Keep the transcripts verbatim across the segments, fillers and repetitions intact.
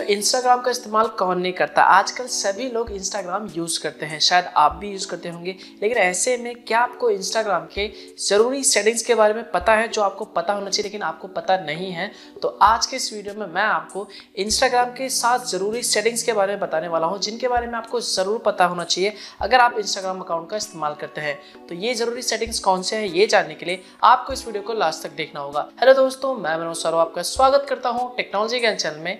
Instagram का इस्तेमाल कौन नहीं करता। आजकल सभी लोग इंस्टाग्राम यूज़ करते हैं, शायद आप भी यूज़ करते होंगे। लेकिन ऐसे में क्या आपको इंस्टाग्राम के ज़रूरी सेटिंग्स के बारे में पता है, जो आपको पता होना चाहिए लेकिन आपको पता नहीं है? तो आज के इस वीडियो में मैं आपको इंस्टाग्राम के सात ज़रूरी सेटिंग्स के बारे में बताने वाला हूँ, जिनके बारे में आपको ज़रूर पता होना चाहिए अगर आप इंस्टाग्राम अकाउंट का इस्तेमाल करते हैं। तो ये ज़रूरी सेटिंग्स कौन से हैं, ये जानने के लिए आपको इस वीडियो को लास्ट तक देखना होगा। हेलो दोस्तों, मैं मनोज सर आपका स्वागत करता हूँ टेक्नोलॉजी ज्ञान चैनल में।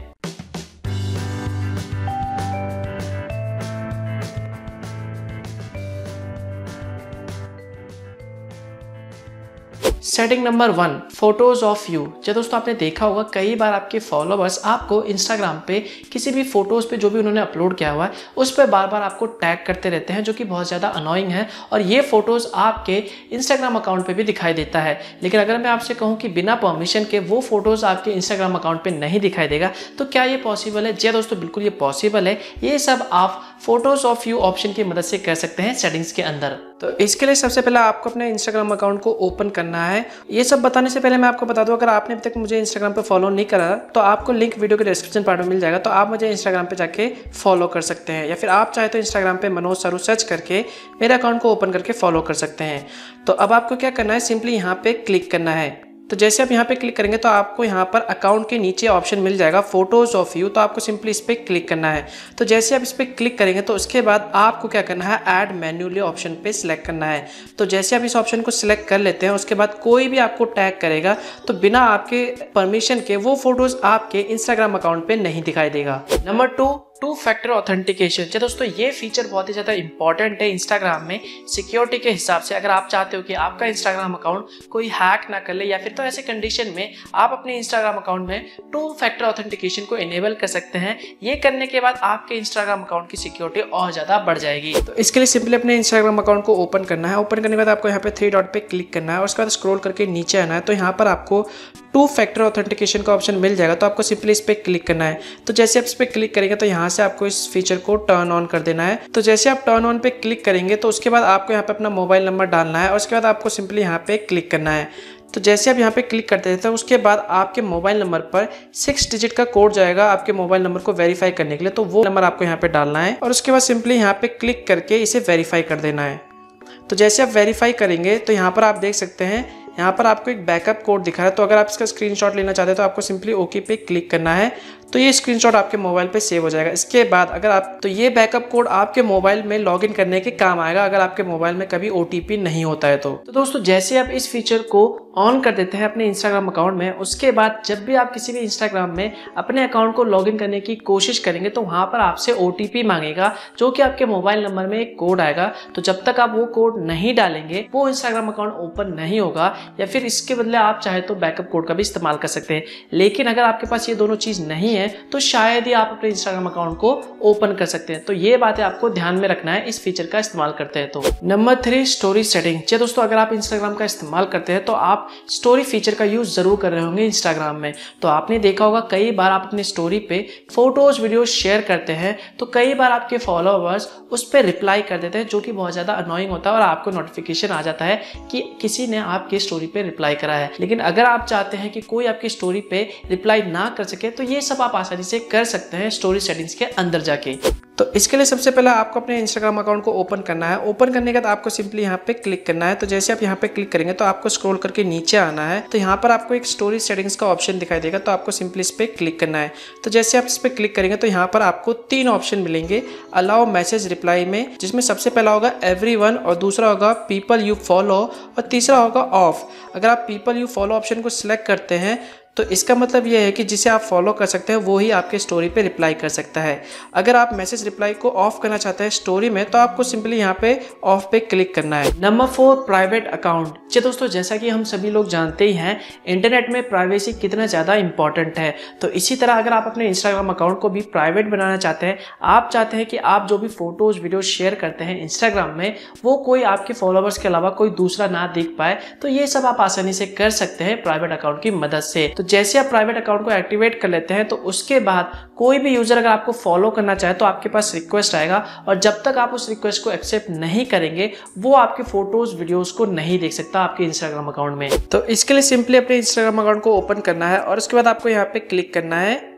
Setting number one, photos of you. जो दोस्तों आपने देखा होगा कई बार आपके फॉलोअर्स आपको इंस्टाग्राम पे किसी भी फोटोज पे जो भी उन्होंने अपलोड किया हुआ है उस पर बार बार आपको टैग करते रहते हैं, जो कि बहुत ज़्यादा अनोइंग है। और ये फोटोज आपके इंस्टाग्राम अकाउंट पे भी दिखाई देता है। लेकिन अगर मैं आपसे कहूँ कि बिना परमिशन के वो फोटोज आपके इंस्टाग्राम अकाउंट पे नहीं दिखाई देगा, तो क्या ये पॉसिबल है? जी दोस्तों, बिल्कुल ये पॉसिबल है। ये सब आप फोटोज ऑफ यू ऑप्शन की मदद से कर सकते हैं सेटिंग्स के अंदर। तो इसके लिए सबसे पहले आपको अपने इंस्टाग्राम अकाउंट को ओपन करना है। ये सब बताने से पहले मैं आपको बता दूं, अगर आपने अभी तक मुझे इंस्टाग्राम पे फॉलो नहीं करा तो आपको लिंक वीडियो के डिस्क्रिप्शन पार्ट में मिल जाएगा, तो आप मुझे इंस्टाग्राम पे जाके फॉलो कर सकते हैं, या फिर आप चाहे तो इंस्टाग्राम पे मनोज सरू सर्च करके मेरे अकाउंट को ओपन करके फॉलो कर सकते हैं। तो अब आपको क्या करना है, सिंपली यहाँ पे क्लिक करना है। तो जैसे आप यहाँ पे क्लिक करेंगे तो आपको यहाँ पर अकाउंट के नीचे ऑप्शन मिल जाएगा फोटोज ऑफ यू, तो आपको सिंपली इस पर क्लिक करना है। तो जैसे आप इस पर क्लिक करेंगे तो उसके बाद आपको क्या करना है, ऐड मैन्युअली ऑप्शन पे सिलेक्ट करना है। तो जैसे आप इस ऑप्शन को सिलेक्ट कर लेते हैं, उसके बाद कोई भी आपको टैग करेगा तो बिना आपके परमिशन के वो फोटोज आपके इंस्टाग्राम अकाउंट पे नहीं दिखाई देगा। Number two, two factor authentication. तो दोस्तों ये फीचर बहुत ही ज़्यादा इंपॉर्टेंट है इंस्टाग्राम में सिक्योरिटी के हिसाब से। अगर आप चाहते हो कि आपका इंस्टाग्राम अकाउंट कोई हैक ना कर ले, या फिर तो ऐसे कंडीशन में आप अपने इंस्टाग्राम अकाउंट में टू फैक्टर ऑथेंटिकेशन को इनेबल कर सकते हैं। ये करने के बाद आपके इंस्टाग्राम अकाउंट की सिक्योरिटी और ज़्यादा बढ़ जाएगी। तो इसके लिए सिंपली अपने इंस्टाग्राम अकाउंट को ओपन करना है। ओपन करने के बाद आपको यहाँ पे थ्री डॉट पे क्लिक करना है और उसके बाद स्क्रॉल करके नीचे आना है। तो यहाँ पर आपको टू फैक्टर ऑथेंटिकेशन का ऑप्शन मिल जाएगा, तो आपको सिंपली इस पर क्लिक करना है। तो जैसे आप इस पर क्लिक करेंगे तो यहाँ से आपको इस फीचर को टर्न ऑन कर देना है। तो जैसे आप टर्न ऑन पे क्लिक करेंगे तो उसके बाद आपको यहाँ पे अपना मोबाइल नंबर डालना है और उसके बाद आपको सिंपली यहाँ पे क्लिक करना है। तो जैसे आप यहाँ पे क्लिक करते हैं तो उसके बाद आपके मोबाइल नंबर पर सिक्स डिजिट का कोड जाएगा आपके मोबाइल नंबर को वेरीफाई करने के लिए, तो वो नंबर आपको यहाँ पे डालना है और उसके बाद सिंपली यहाँ पे क्लिक करके इसे वेरीफाई कर देना है। तो जैसे आप वेरीफाई करेंगे तो यहाँ पर आप देख सकते हैं, यहाँ पर आपको एक बैकअप कोड दिखा है। तो अगर आप इसका स्क्रीनशॉट लेना चाहते हैं तो आपको सिंपली ओके पे क्लिक करना है, तो ये स्क्रीनशॉट आपके मोबाइल पे सेव हो जाएगा। इसके बाद अगर आप तो ये बैकअप कोड आपके मोबाइल में लॉगिन करने के काम आएगा अगर आपके मोबाइल में कभी ओटीपी नहीं होता है तो। तो दोस्तों जैसे आप इस फीचर को ऑन कर देते हैं अपने इंस्टाग्राम अकाउंट में, उसके बाद जब भी आप किसी भी इंस्टाग्राम में अपने अकाउंट को लॉगिन करने की कोशिश करेंगे तो वहाँ पर आपसे ओटीपी मांगेगा, जो कि आपके मोबाइल नंबर में एक कोड आएगा। तो जब तक आप वो कोड नहीं डालेंगे वो इंस्टाग्राम अकाउंट ओपन नहीं होगा, या फिर इसके बदले आप चाहे तो बैकअप कोड का भी इस्तेमाल कर सकते हैं। लेकिन अगर आपके पास ये दोनों चीज नहीं है तो शायद ही आप अपने इंस्टाग्राम अकाउंट को ओपन कर सकते हैं। तो ये बातें आपको ध्यान में रखना है इस फीचर का इस्तेमाल करते हैं तो। Number three, story setting. जी दोस्तों, अगर आप इंस्टाग्राम का इस्तेमाल करते हैं तो आप स्टोरी फीचर का यूज जरूर कर रहे होंगे इंस्टाग्राम में। तो आपने देखा होगा कई बार आप अपने स्टोरी पे फोटोज वीडियो शेयर करते हैं तो कई बार आपके फॉलोअर्स उस पर रिप्लाई कर देते हैं, जो कि बहुत ज्यादा अनोइंग होता है और आपको नोटिफिकेशन आ जाता है कि किसी ने आपकी स्टोरी पे रिप्लाई करा है। लेकिन अगर आप चाहते हैं कि कोई आपकी स्टोरी पे रिप्लाई ना कर सके तो ये सब आप आसानी से कर सकते हैं स्टोरी सेटिंग्स के अंदर जाके। तो इसके लिए सबसे पहले आपको अपने इंस्टाग्राम अकाउंट को ओपन करना है। ओपन करने के बाद आपको सिंपली यहाँ पे क्लिक करना है। तो जैसे आप यहाँ पे क्लिक करेंगे तो आपको स्क्रॉल करके नीचे आना है। तो यहाँ पर आपको एक स्टोरी सेटिंग्स का ऑप्शन दिखाई देगा, तो आपको सिंपली इस पर क्लिक करना है। तो जैसे आप इस पर क्लिक करेंगे तो यहाँ पर आपको तीन ऑप्शन मिलेंगे अलाउ मैसेज रिप्लाई में, जिसमें सबसे पहला होगा एवरीवन और दूसरा होगा पीपल यू फॉलो और तीसरा होगा ऑफ। अगर आप पीपल यू फॉलो ऑप्शन को सिलेक्ट करते हैं तो इसका मतलब यह है कि जिसे आप फॉलो कर सकते हैं वो ही आपके स्टोरी पे रिप्लाई कर सकता है। अगर आप मैसेज रिप्लाई को ऑफ करना चाहते हैं स्टोरी में तो आपको सिंपली यहाँ पे ऑफ पे क्लिक करना है। Number four, private account. जी दोस्तों, जैसा कि हम सभी लोग जानते ही हैं इंटरनेट में प्राइवेसी कितना ज़्यादा इंपॉर्टेंट है, तो इसी तरह अगर आप अपने इंस्टाग्राम अकाउंट को भी प्राइवेट बनाना चाहते हैं, आप चाहते हैं कि आप जो भी फोटोज वीडियो शेयर करते हैं इंस्टाग्राम में वो कोई आपके फॉलोअर्स के अलावा कोई दूसरा ना देख पाए, तो ये सब आप आसानी से कर सकते हैं प्राइवेट अकाउंट की मदद से। तो जैसे आप प्राइवेट अकाउंट को एक्टिवेट कर लेते हैं तो उसके बाद कोई भी यूजर अगर आपको फॉलो करना चाहे तो आपके पास रिक्वेस्ट आएगा, और जब तक आप उस रिक्वेस्ट को एक्सेप्ट नहीं करेंगे वो आपके फोटोज वीडियोस को नहीं देख सकता आपके इंस्टाग्राम अकाउंट में। तो इसके लिए सिंपली अपने इंस्टाग्राम अकाउंट को ओपन करना है और उसके बाद आपको यहाँ पे क्लिक करना है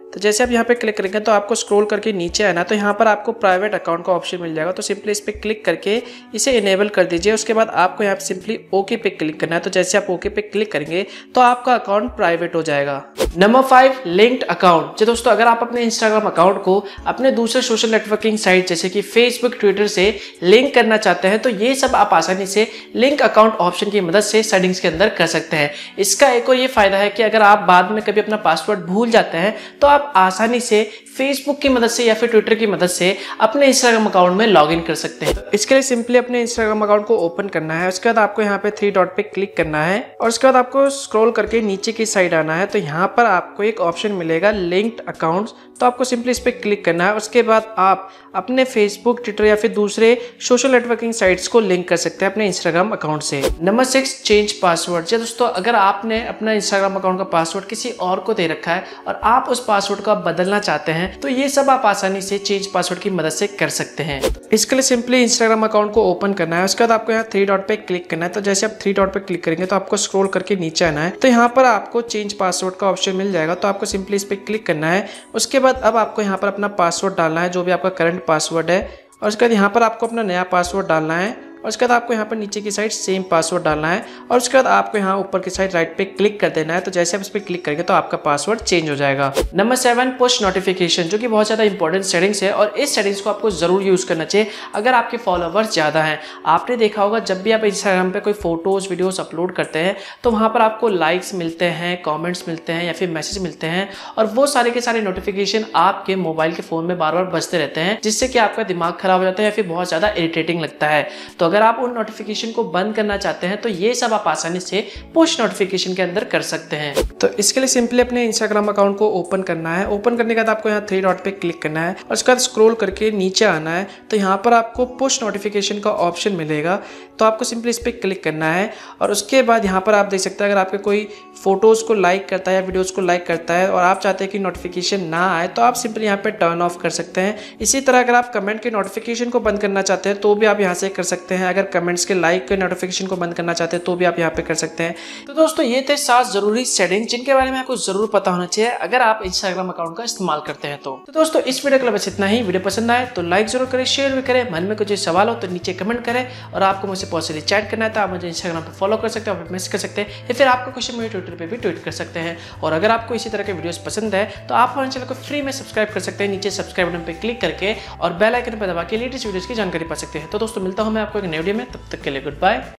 तो जैसे आप यहाँ पे क्लिक करेंगे तो आपको स्क्रॉल करके नीचे आना, तो यहाँ पर आपको प्राइवेट अकाउंट का ऑप्शन मिल जाएगा। तो सिंपली इस पर क्लिक करके इसे इनेबल कर दीजिए। उसके बाद आपको यहाँ पे सिंपली ओके पे क्लिक करना है। तो जैसे आप ओके पे क्लिक करेंगे तो आपका अकाउंट प्राइवेट हो जाएगा। Number five, linked account. जी दोस्तों, अगर आप अपने इंस्टाग्राम अकाउंट को अपने दूसरे सोशल नेटवर्किंग साइट जैसे कि फेसबुक, ट्विटर से लिंक करना चाहते हैं तो ये सब आप आसानी से लिंक अकाउंट ऑप्शन की मदद से सेटिंग्स के अंदर कर सकते हैं। इसका एक और ये फायदा है कि अगर आप बाद में कभी अपना पासवर्ड भूल जाते हैं तो आप आसानी से फेसबुक की मदद से या फिर ट्विटर की मदद से अपने इंस्टाग्राम अकाउंट में लॉगिन कर सकते हैं। इसके लिए सिंपली अपने इंस्टाग्राम अकाउंट को ओपन करना है। उसके बाद आपको यहाँ पे थ्री डॉट पे क्लिक करना है और उसके बाद आपको स्क्रॉल करके नीचे की साइड आना है। तो यहाँ पर आपको एक ऑप्शन मिलेगा लिंक्ड अकाउंट्स, तो आपको सिंपली इस पर क्लिक करना है। उसके बाद आप अपने फेसबुक, ट्विटर या फिर दूसरे सोशल नेटवर्किंग साइट्स को लिंक कर सकते हैं अपने इंस्टाग्राम अकाउंट से। Number six, change password. जी दोस्तों, अगर आपने अपना इंस्टाग्राम अकाउंट का पासवर्ड किसी और को दे रखा है और आप उस पासवर्ड को बदलना चाहते हैं तो ये सब आप आसानी से चेंज पासवर्ड की मदद से कर सकते हैं। इसके लिए सिंपली इंस्टाग्राम अकाउंट को ओपन करना है। उसके बाद आपको यहाँ थ्री डॉट पे क्लिक करना है। तो जैसे आप थ्री डॉट पे क्लिक करेंगे तो आपको स्क्रॉल करके नीचे आना है। तो यहाँ पर आपको चेंज पासवर्ड का ऑप्शन मिल जाएगा। तो आपको सिंपली इस पर क्लिक करना है। उसके बाद अब आपको यहाँ पर अपना पासवर्ड डालना है, जो भी आपका करंट पासवर्ड है, और उसके बाद यहाँ पर आपको अपना नया पासवर्ड डालना है। और उसके बाद आपको यहाँ पर नीचे की साइड सेम पासवर्ड डालना है और उसके बाद आपको यहाँ ऊपर की साइड राइट पे क्लिक कर देना है। तो जैसे आप इस पर क्लिक करेंगे तो आपका पासवर्ड चेंज हो जाएगा। नंबर सेवन, पुश नोटिफिकेशन, जो कि बहुत ज़्यादा इंपॉर्टेंट सेटिंग्स है और इस सेटिंग्स को आपको जरूर यूज़ करना चाहिए अगर आपके फॉलोवर्स ज़्यादा हैं। आपने देखा होगा जब भी आप इंस्टाग्राम पर कोई फोटोज़ वीडियोज़ अपलोड करते हैं तो वहाँ पर आपको लाइक्स मिलते हैं, कॉमेंट्स मिलते हैं या फिर मैसेज मिलते हैं और वो सारे के सारे नोटिफिकेशन आपके मोबाइल के फ़ोन में बार बार बजते रहते हैं, जिससे कि आपका दिमाग खराब हो जाता है या फिर बहुत ज़्यादा इरिटेटिंग लगता है। तो अगर आप उन नोटिफिकेशन को बंद करना चाहते हैं तो ये सब आप आसानी से पुश नोटिफिकेशन के अंदर कर सकते हैं। तो इसके लिए सिंपली अपने इंस्टाग्राम अकाउंट को ओपन करना है। ओपन करने के बाद आपको यहाँ थ्री डॉट पे क्लिक करना है और उसके बाद स्क्रॉल करके नीचे आना है। तो यहाँ पर आपको पुश नोटिफिकेशन का ऑप्शन मिलेगा। तो आपको सिंपली इस पर क्लिक करना है और उसके बाद यहाँ पर आप देख सकते हैं अगर आपके कोई फोटोज़ को लाइक करता है या वीडियोज़ को लाइक करता है और आप चाहते हैं कि नोटिफिकेशन ना आए तो आप सिंपली यहाँ पे टर्न ऑफ कर सकते हैं। इसी तरह अगर आप कमेंट के नोटिफिकेशन को बंद करना चाहते हैं तो भी आप यहाँ से कर सकते हैं। अगर कमेंट्स के लाइक के नोटिफिकेशन को बंद करना चाहते हैं तो भी आप यहाँ पे कर सकते हैं। तो दोस्तों, ये थे सात जरूरी सेटिंग जिनके बारे में आपको जरूर पता होना चाहिए अगर आप इंस्टाग्राम अकाउंट का इस्तेमाल करते हैं। तो, तो दोस्तों, इस वीडियो के लिए बस इतना ही। वीडियो पसंद आए तो लाइक जरूर करें, शेयर भी करें। मन में कुछ सवाल हो तो नीचे कमेंट करें और आपको मुझसे पर्सनली चैट करना है तो आप मुझे इंस्टाग्राम पर फॉलो कर सकते हैं और मैसेज कर सकते हैं या फिर आपका क्वेश्चन मुझे ट्विटर पर भी ट्वीट कर सकते हैं। और अगर आपको इसी तरह के वीडियोस पसंद है तो आप हमारे चैनल को फ्री में सब्सक्राइब कर सकते हैं नीचे सब्सक्राइब बटन पर क्लिक करके और बेल आइकन पर दबा के लेटेस्ट वीडियोस की जानकारी पा सकते हैं। तो दोस्तों, मिलता हूं मैं आपको एक नए वीडियो में, तब तक के लिए गुड बाय।